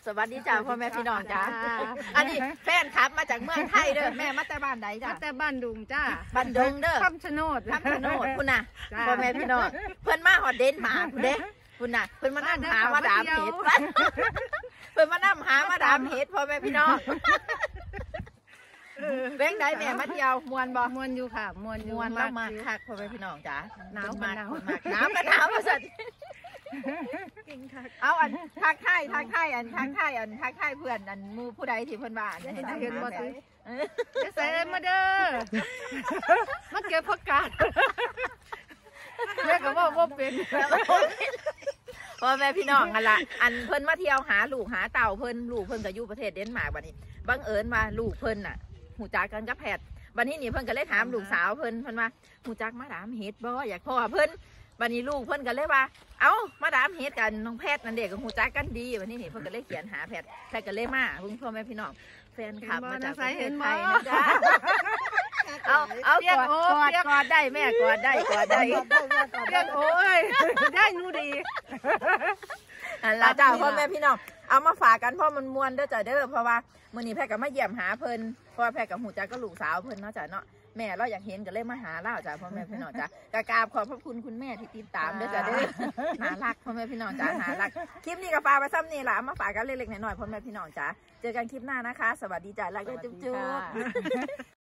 สวัสดีจ้าพ่อแม่พี่น้องจ้าอันนี้แฟนคลับมาจากเมืองไทยเด้อแม่มาแต่บ้านใดจ้ามาแต่บ้านดุงจ้าบ้านดงเด้อคำชะโนดคุณน่ะพ่อแม่พี่น้องเพิ่นมาฮอดเดนมาร์กเด้คุณน่ะเพิ่นมานั่งหามาดามเห็ดเพิ่นมานั่งหามาดามเห็ดพ่อแม่พี่น้องเบ้งได้แม่มาเที่ยวมวนบ่มวนอยู่ค่ะมวนอยู่มวนมากคักพ่อแม่พี่น้องจ้าหนาวมากหนาวหนาวว่าซั่นเอาอันทักทายเพื่อนอันมูผู้ใดที่เพิ่นว่าเห็นบ่ติจะใส่มาเด้อมาเก็บผักกาดแม่ก็บอกว่าเป็นพ่อแม่พี่น้องกันละอันเพิ่นมาเที่ยวหาลูกหาเต่าเพิ่นลูกเพิ่นก็อยู่ประเทศเดนมาร์กบัดนี้บังเอิญว่าลูกเพิ่นน่ะหูจักกันกับแพทย์บัดนี้นี่เพิ่นก็เลยถามลูกสาวเพิ่นว่าหูจักมาดามเฮ็ดบ่อยากพ่อเพิ่นบัดนี้ลูกเพิ่นก็เลยว่าเอ้ามาดามเฮ็ดกันน้องแพทย์นั่นเด็กก็หูจักกันดีบัดนี้นี่เพิ่นก็เลยเขียนหาแพทย์ก็เลยมาเพิ่นพ่อแม่พี่น้องแฟนคลับมาจากประเทศไทยนะจ๊ะเอากอดได้แม่กอดได้เรียกโอ้ยได้นูดีลาเจ้าพ่อแม่พี่น้องเอามาฝากกันเพราะมันมวนเด้อจ้ะเด้อเพราะว่ามื้อนี้แพทย์ก็มาเยี่ยมหาเพิ่นเพราะว่าแพทย์กับหูจักก็ลูกสาวเพิ่นเนาะจ้ะเนาะแม่เราอยากเห็นก็เลยมาหาเราจ้ะพ่อแม่พี่น้องจ้ะกราบขอบพระคุณคุณแม่ที่ติดตามเด้อจ้ะเด้อน่ารักพ่อแม่พี่น้องจ้ะน่ารักคลิปนี้ก็ฝากไว้ซ้ำนี่ล่ะมาฝากกันเล็กๆน้อยๆพ่อแม่พี่น้องจ้ะเจอกันคลิปหน้านะคะสวัสดีจ้ะรักเด้อจุ๊บ